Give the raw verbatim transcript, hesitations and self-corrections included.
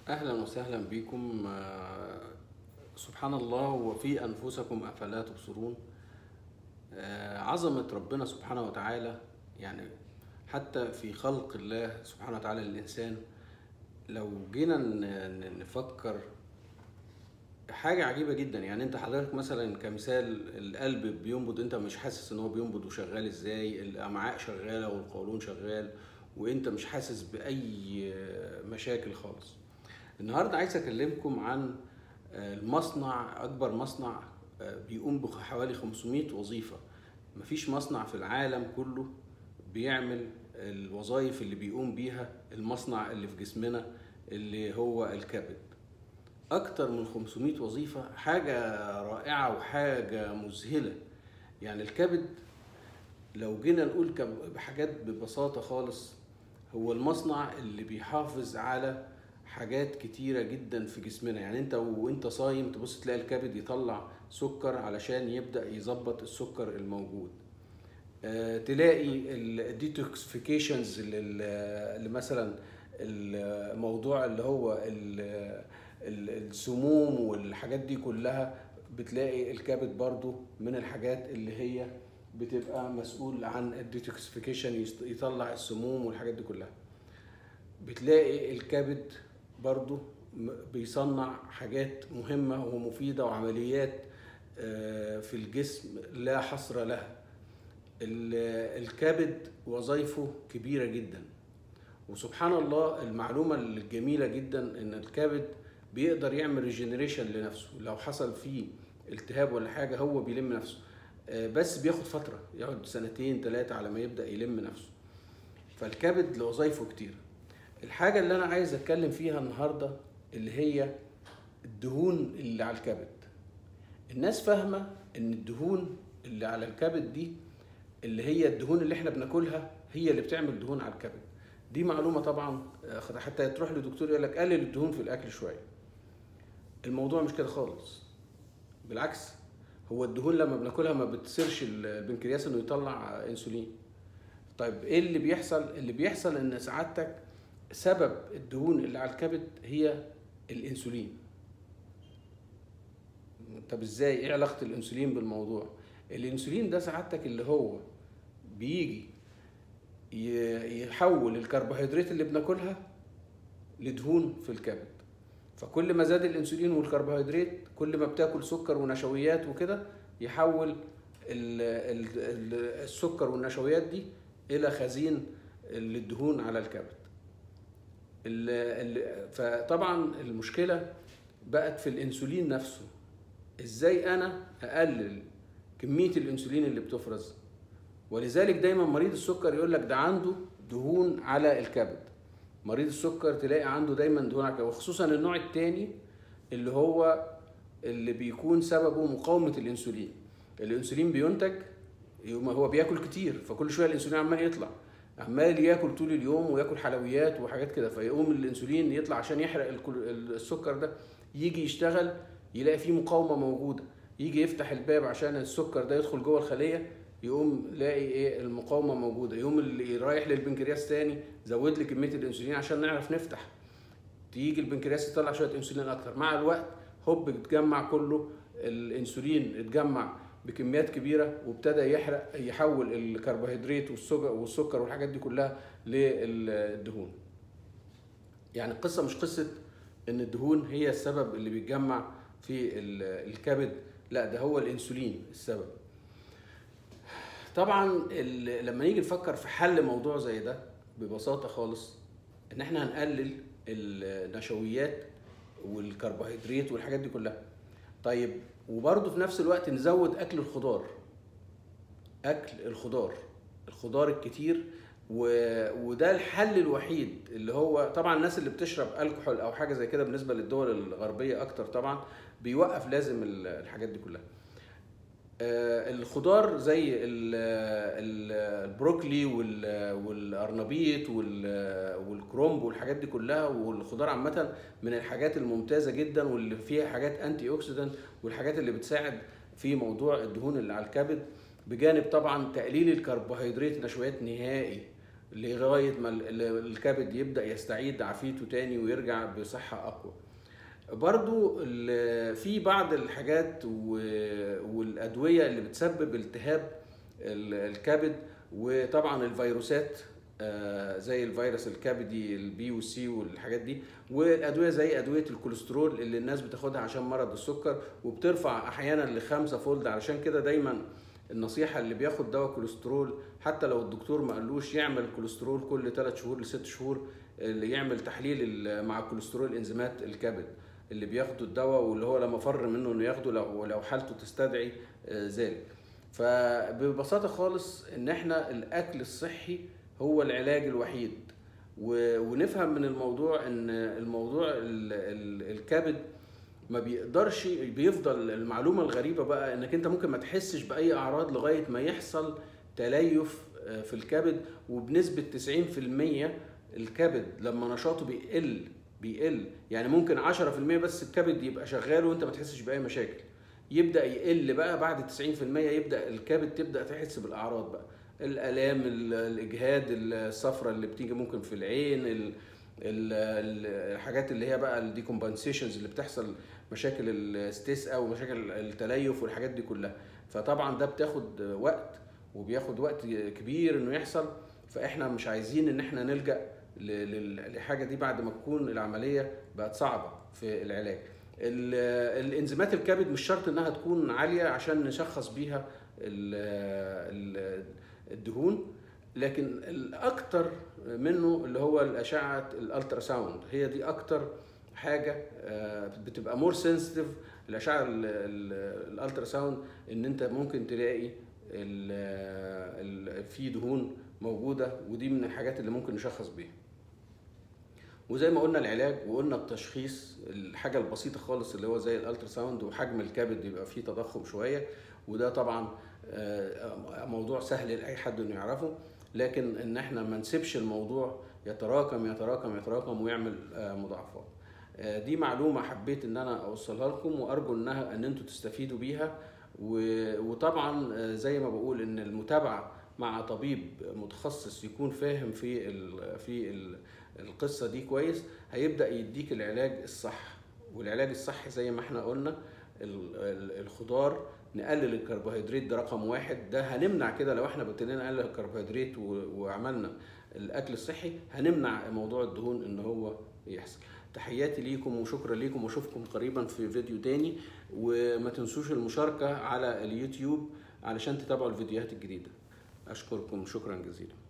أهلا وسهلا بكم. آه، سبحان الله وفي أنفسكم أفلا تبصرون. آه، عظمة ربنا سبحانه وتعالى، يعني حتى في خلق الله سبحانه وتعالى للإنسان. لو جينا ن- ن- نفكر حاجة عجيبة جدا. يعني انت حضرتك مثلا كمثال، القلب بينبض، انت مش حاسس ان هو بينبض وشغال ازاي، الامعاء شغالة والقولون شغال، وانت مش حاسس بأي مشاكل خالص. النهاردة عايز اكلمكم عن المصنع، اكبر مصنع بيقوم بحوالي خمسمائة وظيفة. مفيش مصنع في العالم كله بيعمل الوظائف اللي بيقوم بيها المصنع اللي في جسمنا اللي هو الكبد. اكتر من خمسمائة وظيفة، حاجة رائعة وحاجة مذهلة. يعني الكبد لو جينا نقول بحاجات ببساطة خالص، هو المصنع اللي بيحافظ على حاجات كتيرة جدا في جسمنا. يعني انت وانت صايم تبص تلاقي الكبد يطلع سكر علشان يبدأ يظبط السكر الموجود. آه، تلاقي الديتوكسيفيكيشنز اللي مثلا الموضوع اللي هو ال- ال- السموم والحاجات دي كلها، بتلاقي الكبد برضو من الحاجات اللي هي بتبقى مسؤول عن الديتوكسيفيكيشن، يطلع السموم والحاجات دي كلها. بتلاقي الكبد برضو بيصنع حاجات مهمة ومفيدة وعمليات آه، في الجسم لا حصر لها. الكبد وظائفه كبيرة جدا، وسبحان الله المعلومة الجميلة جدا ان الكبد بيقدر يعمل ريجنريشن لنفسه. لو حصل فيه التهاب ولا حاجة هو بيلم نفسه، بس بياخد فترة، يقعد سنتين ثلاثة على ما يبدأ يلم نفسه. فالكبد لوظائفه كتير. الحاجة اللي أنا عايز أتكلم فيها النهاردة اللي هي الدهون اللي على الكبد. الناس فاهمة إن الدهون اللي على الكبد دي اللي هي الدهون اللي احنا بناكلها هي اللي بتعمل دهون على الكبد. دي معلومة طبعا، حتى تروح لدكتور يقول لك قلل الدهون في الأكل شوية. الموضوع مش كده خالص، بالعكس. هو الدهون لما بناكلها ما بتسيرش البنكرياس انه يطلع انسولين. طيب ايه اللي بيحصل؟ اللي بيحصل ان سعادتك سبب الدهون اللي على الكبد هي الانسولين. طب ازاي؟ ايه علاقة الانسولين بالموضوع؟ الانسولين ده سعادتك اللي هو بيجي يحول الكربوهيدرات اللي بناكلها لدهون في الكبد. فكل ما زاد الانسولين والكربوهيدرات، كل ما بتاكل سكر ونشويات وكده، يحول ال- ال- ال- السكر والنشويات دي الى خزين للدهون على الكبد. ال- ال- فطبعا المشكلة بقت في الانسولين نفسه. ازاي انا اقلل كمية الانسولين اللي بتفرز؟ ولذلك دايما مريض السكر يقول لك ده عنده دهون على الكبد. مريض السكر تلاقي عنده دايما دهون على الكبد، وخصوصا النوع الثاني اللي هو اللي بيكون سببه مقاومة الانسولين. الانسولين بينتج، يوم هو بياكل كتير، فكل شويه الانسولين عمال يطلع، عمال ياكل طول اليوم وياكل حلويات وحاجات كده، فيقوم الانسولين يطلع عشان يحرق السكر ده. يجي يشتغل يلاقي فيه مقاومه موجوده، يجي يفتح الباب عشان السكر ده يدخل جوه الخليه، يقوم لاقي ايه؟ المقاومه موجوده. يقوم اللي رايح للبنكرياس تاني، زود لي كميه الانسولين عشان نعرف نفتح. تيجي البنكرياس يطلع شويه انسولين اكتر، مع الوقت هوب اتجمع كله الانسولين، اتجمع بكميات كبيره وابتدى يحرق، يحول الكربوهيدرات والسكر والسكر والحاجات دي كلها للدهون. يعني القصه مش قصه ان الدهون هي السبب اللي بيتجمع في الكبد، لا، ده هو الانسولين السبب. طبعا لما نيجي نفكر في حل موضوع زي ده ببساطه خالص، ان احنا هنقلل النشويات والكربوهيدرات والحاجات دي كلها. طيب وبرضه في نفس الوقت نزود اكل الخضار. اكل الخضار الخضار الكتير، و... وده الحل الوحيد. اللي هو طبعا الناس اللي بتشرب الكحول او حاجه زي كده بالنسبه للدول الغربيه اكتر طبعا بيوقف لازم الحاجات دي كلها. الخضار زي البروكلي والارنبيط والكرومب والحاجات دي كلها، والخضار عامه من الحاجات الممتازه جدا واللي فيها حاجات انتي اوكسيدنت، والحاجات اللي بتساعد في موضوع الدهون اللي على الكبد، بجانب طبعا تقليل الكربوهيدرات نشويات نهائي. لغايه ما الكبد يبدا يستعيد عافيته تاني ويرجع بصحه اقوى. برضو في بعض الحاجات والادويه اللي بتسبب التهاب الكبد، وطبعا الفيروسات زي الفيروس الكبدي البي والسي والحاجات دي، والادويه زي ادويه الكوليسترول اللي الناس بتاخدها عشان مرض السكر وبترفع احيانا لخمسة فولد. علشان كده دايما النصيحه اللي بياخد دواء كوليسترول حتى لو الدكتور ما قالوش يعمل كوليسترول كل ثلاث شهور لست شهور، اللي يعمل تحليل مع الكوليسترول انزيمات الكبد اللي بياخدوا الدواء، واللي هو لما فر منه انه ياخده لو لو حالته تستدعي ذلك. فببساطه خالص ان احنا الاكل الصحي هو العلاج الوحيد، ونفهم من الموضوع ان الموضوع الكبد ما بيقدرش بيفضل. المعلومه الغريبه بقى انك انت ممكن ما تحسش باي اعراض لغايه ما يحصل تليف في الكبد، وبنسبه تسعين في المية الكبد لما نشاطه بيقل بيقل يعني ممكن عشرة في المية بس الكبد يبقى شغال وانت ما تحسش باي مشاكل، يبدا يقل بقى بعد تسعين في المية يبدا الكبد تبدا تحس بالاعراض بقى، الالام، الاجهاد، الصفرة اللي بتيجي ممكن في العين، الحاجات اللي هي بقى الديكومبنسيشنز اللي بتحصل، مشاكل الاستسقاء ومشاكل التليف والحاجات دي كلها. فطبعا ده بتاخد وقت وبياخد وقت كبير انه يحصل، فاحنا مش عايزين ان احنا نلجأ لحاجه دي بعد ما تكون العمليه بقت صعبه في العلاج. الانزيمات الكبد مش شرط انها تكون عاليه عشان نشخص بيها الدهون، لكن الاكتر منه اللي هو الاشعه الالترا ساوند، هي دي اكتر حاجه بتبقى مور سنسيتيف. الاشعه الالترا ساوند ان انت ممكن تلاقي في دهون موجوده، ودي من الحاجات اللي ممكن نشخص بيها. وزي ما قلنا العلاج وقلنا التشخيص، الحاجه البسيطه خالص اللي هو زي الالترا ساوند، وحجم الكبد يبقى فيه تضخم شويه، وده طبعا موضوع سهل لاي حد انه يعرفه، لكن ان احنا ما نسيبش الموضوع يتراكم يتراكم يتراكم ويعمل مضاعفات. دي معلومه حبيت ان انا اوصلها لكم، وارجو انها ان انتوا تستفيدوا بيها. وطبعا زي ما بقول ان المتابعه مع طبيب متخصص يكون فاهم في ال في ال القصه دي كويس، هيبدا يديك العلاج الصح. والعلاج الصح زي ما احنا قلنا الخضار، نقلل الكربوهيدرات، ده رقم واحد. ده هنمنع كده لو احنا ابتدينا نقلل الكربوهيدرات وعملنا الاكل الصحي، هنمنع موضوع الدهون ان هو يحصل. تحياتي ليكم وشكرا ليكم، واشوفكم قريبا في فيديو تاني. وما تنسوش المشاركه على اليوتيوب علشان تتابعوا الفيديوهات الجديده. اشكركم شكرا جزيلا.